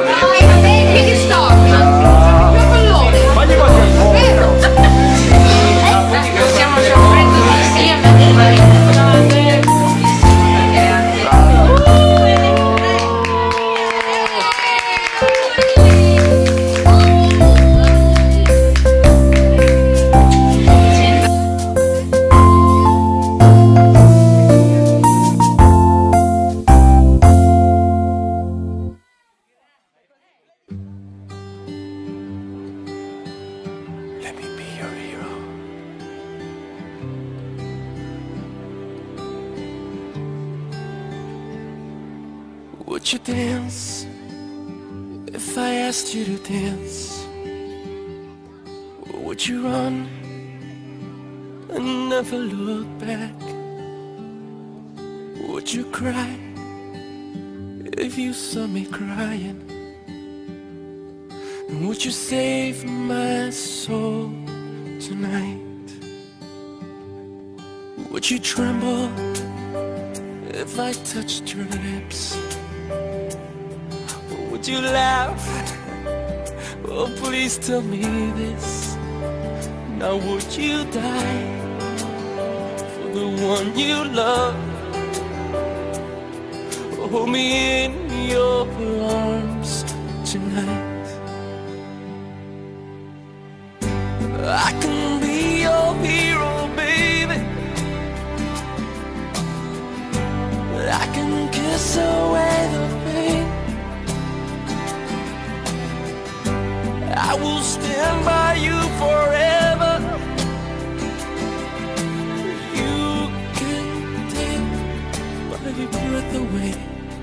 Che sto? Mio pallone. Fagli qualche Vero? Possiamo sorprenderci insieme. Let me be your hero. Would you dance if I asked you to dance? Or would you run and never look back? Would you cry if you saw me crying? And would you save my soul tonight? Would you tremble if I touched your lips? Or would you laugh? Oh, please tell me this. Now would you die for the one you love? Hold me in your arms tonight. I can be your hero, baby. I can kiss away the pain. I will stand by you forever. You can take my breath away.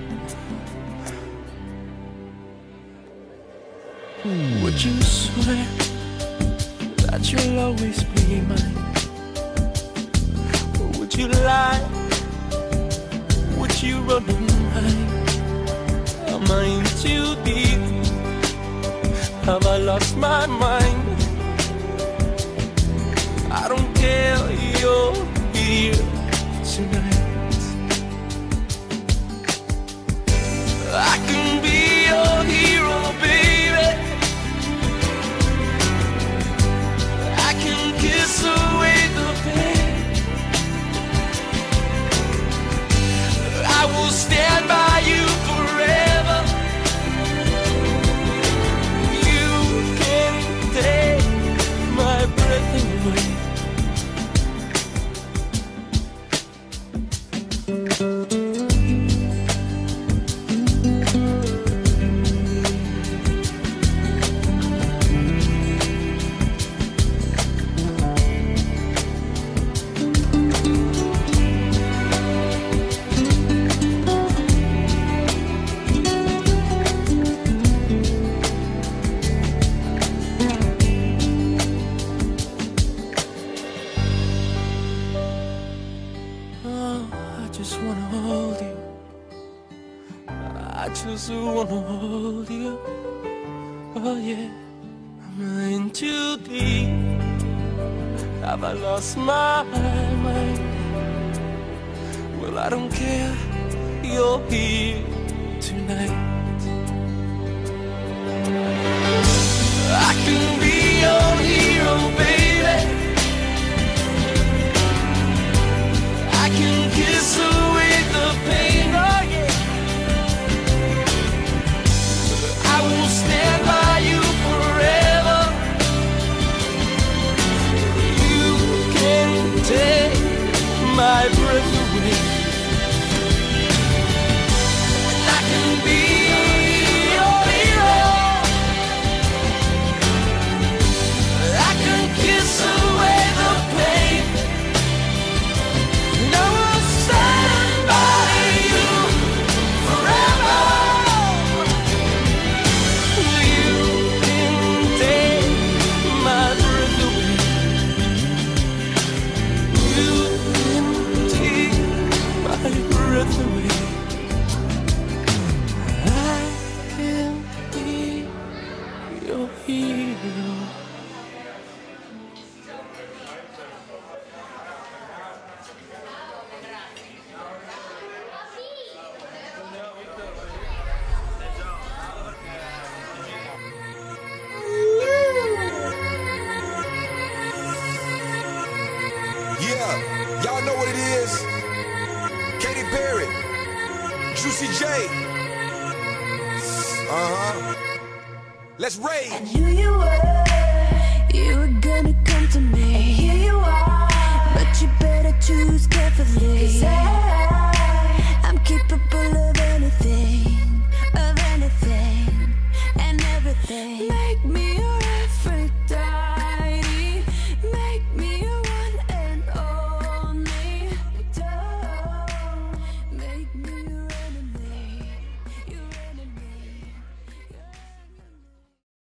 Would you swear that you'll always be mine? Or would you lie? Would you run and hide? Am I in too deep? Have I lost my mind? I don't care, you're here tonight. I can be your hero, baby. I can kiss away the pain. I will stand by you forever. You can take my breath away. I just wanna hold you. I just wanna hold you. Oh yeah, I'm in too deep. Have I lost my mind? Well, I don't care, you're here tonight. I can be your hero, baby. I can kiss away the pain, oh yeah. I will stand by you forever. You can take my breath away. And I can be rage. Let's rage. I knew you were gonna come to me. And here you are, but you better choose carefully. 'Cause